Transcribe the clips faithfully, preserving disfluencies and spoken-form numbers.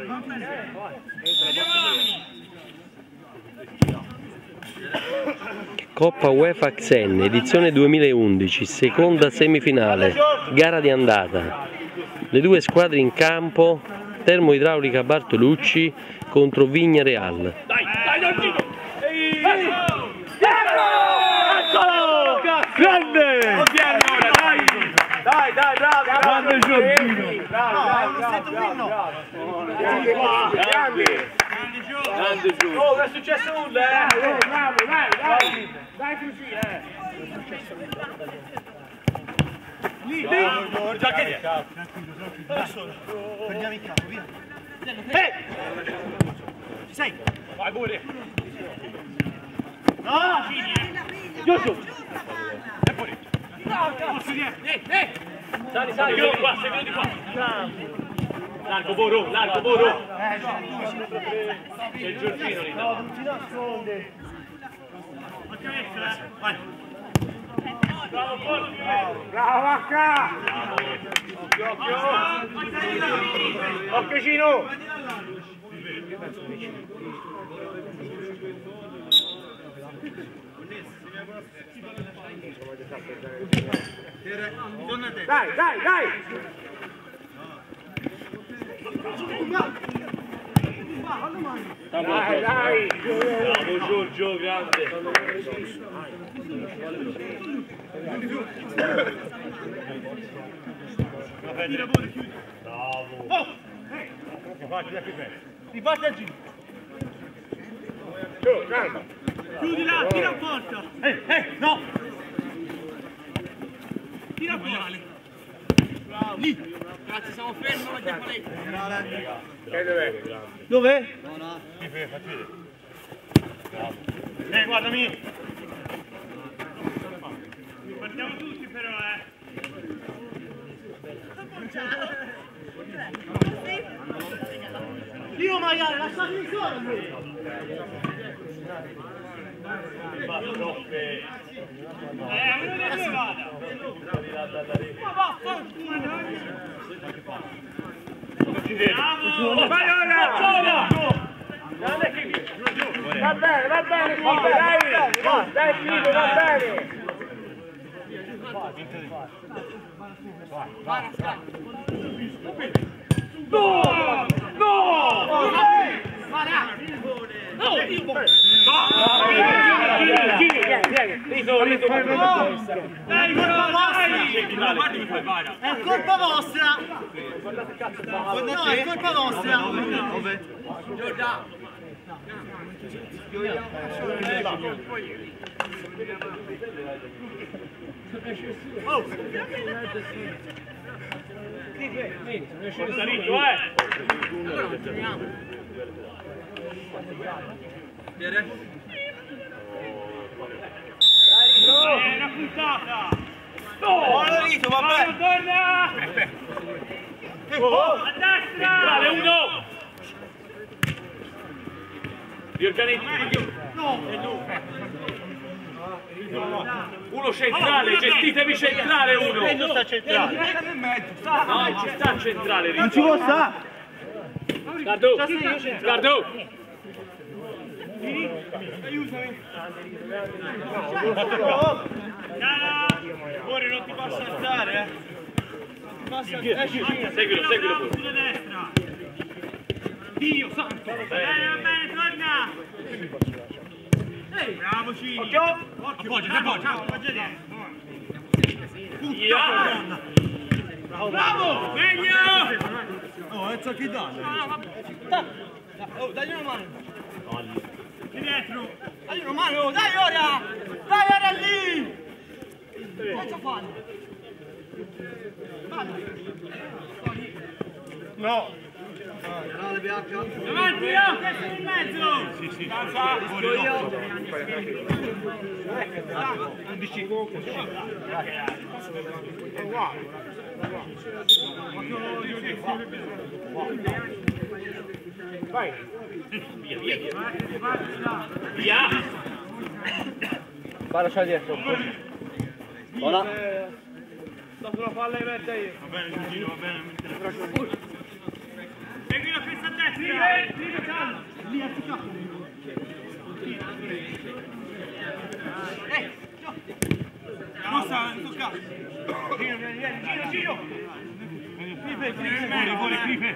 Coppa UEFA Xen, edizione duemilaundici, seconda semifinale, gara di andata. Le due squadre in campo, Termoidraulica Bartolucci contro Vigna Real. Dai, dai, dai, Eccolo! Grande! dai, dai, bravo, grande Giorgino! Grande, grande, grande Giorgino! Oh, che è successo nulla, eh! Bravo, dai, dai! Dai così, eh! Lì, lì! Già che tranquillo, tranquillo, da solo! Prendiamo in campo, via! Ehi! Ci sei? Vai pure! No! Giù, giù! E fuori! Ehi, ehi! Sali, sali, seguilo di qua, seguilo di qua! Largo, Boro, largo, Boro! C'è il Giorgino lì! No, non ti nasconde! Vai! Bravo, Borgi! Bravo, Vacca! Occhio, occhio! Occhio, Gino! Dai, dai, dai! Dai, dai! Bravo Giorgio, grande! Bravo! Oh! Riparte a giro! Giù, calma! Chiudi là, tira a porta! Eh, eh, no! Tira fuori! Lì! Grazie, siamo fermi, non c'è paletta. Che dov'è? Dov'è? No, no. Sì, fatti vedere. Bravo. Eh, guardami! Partiamo tutti però, eh! Io magari, lasciatemi solo lui! Va troppe! Eh, uno dei due vada! Ma vaffanculo! Non ci vedi! Bravo! Vai ora! Va bene, va bene, Fido, dai! Dai, Fido, va bene! No! No! Dai, colpa vostra! È colpa vostra! No, è colpa vostra! Oh! Carinho, eh! È una puntata! No! Buono Rito, vabbè! Torna! Oh! A destra! Centrale, uno! Riorganizzi! Uno centrale, gestitevi centrale uno! Non sta centrale! No, ci sta centrale, Rito! Non ci può stare! Scardo! Scardo! Aiutami! Ora non ti posso saltare, eh! Non ti posso saltare! Seguilo, seguilo pure! Sulla destra! Dio santo! Bene, va bene, torna! Ehi, bravo Cini! Occhio! Appoggia, appoggia! Appoggia Via! Bravo! Meglio! Oh, è ciò che danno! Oh, dagli una mano! Di dietro! Dagli una mano! Dai ora! Dai ora lì! Cosa fanno? No! Davanti, io! Questo in mezzo! Sì, sì! Fuori io! undici! Vai! Via, via, via! Via! Vai, lascia dietro. Buona. Dopo la palla in mezzo io! Va bene, Giorgino, va bene. Segui la pista a destra! destra! Lì a toccato. Eh! Non sta, non toccato. Giro, vieni, vieni, giro, giro! Cripe, cripe, Fuori, cripe!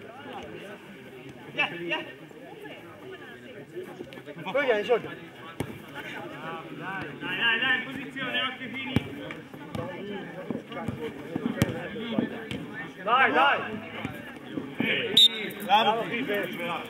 Via, via. Poi vieni, soldi. Dai, dai, dai, in posizione, occhi fini! Dai, dai. Bravo, cripe.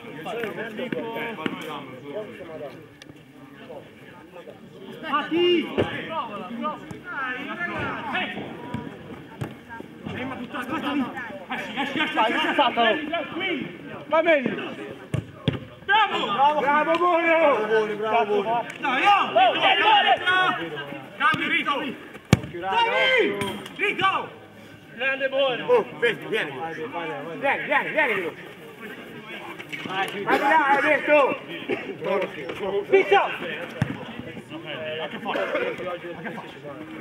Matti! Provala, provala! Dai, ragazzi! Eh, ma tutta la lì! Esci, esci, esci! Vai, non saltalo! Tranquilli! Va bene! Bravo! Bravo, bravo, buono! Bravo! Dai, oh! Vieni, vieni! Cambio, Rico! Dai! Rico! Grande buono! Oh, vedi, vieni! Vieni, vieni, vieni! Vai, dai, Alberto! Pizza! Ma che fai? Ma che fai?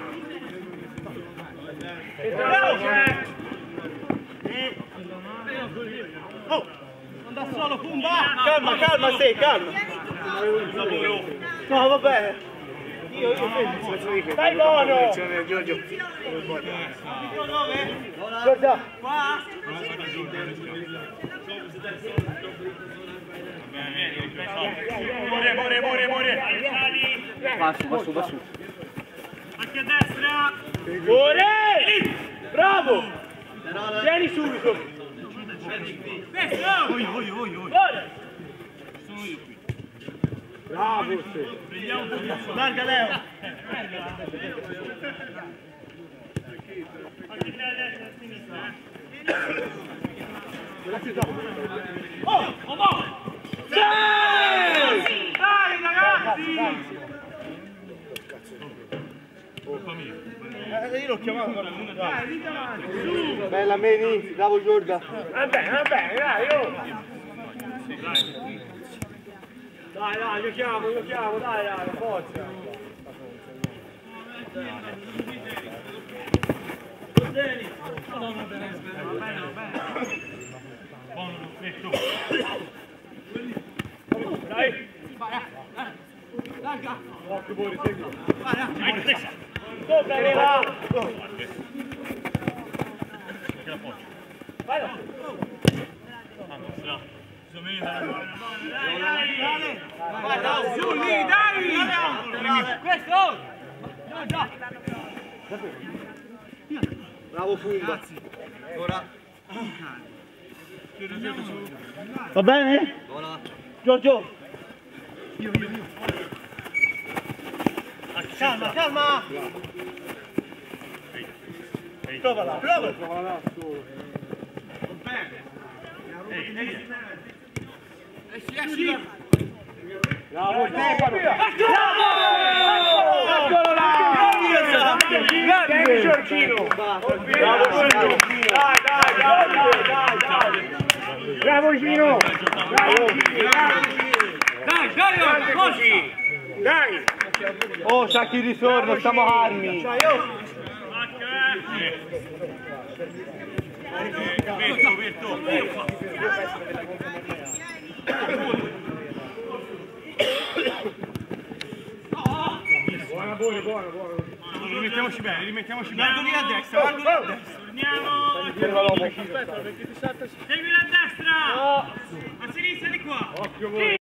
Oh! Anda solo, Pumba! Calma, calma, sei, calma! No, va bene! Io, io fermo! Dai, buono! Giorgio! Giorgio! Qua! Muore, muore, muore, muore! Va su, va su, va su! Anche a destra! Muore! Bravo! Vieni subito! Destra! Voglio, voglio, voglio! Sono io qui. Bravo! Prendiamo un po' di Larga Leo! Anche te a destra e a sinistra, eh? Oh! Oh, oh! Sì! Dai, ragazzi! Eh, io l'ho chiamato per il Dai, lì davanti, su! Bella Meni, bravo Giorgia! Va bene, va bene, dai, oh! Dai, dai, giochiamo, giochiamo, dai, dai, forza! Bene, va bene, va bene. Buono, Lucchetto. Dai! Larga! Occhio Bori, segui! Vai, stessa. Tocca, Lela! Che la porti. Vai là! Dai, dai! Vai, su, lì, dai! Questo! No, già! Bravo Fumba! Ora! Va bene? Buona! Giorgio! Io, io, io! Calma, calma! Provala, provala! Provala solo! Ehi, ehi! Esci, esci! Bravo, Stefano! Bravo! Eccolo là! Grande Giorgino! Bravo Giorgino! Dai, dai, dai, dai, dai! Bravo Gino! Bravo Gino! Dai, dai, così! Dai! Oh, sacchi di ritorno, stiamo calmi! Virto, Virto! Buona, buona, buona, buona! Rimettiamoci bene, rimettiamoci bene! Guarda lì a destra, guarda lì a destra! Torniamo! Aspetta, perché ti salta... Segui a destra! A sinistra di qua! Occhio voi!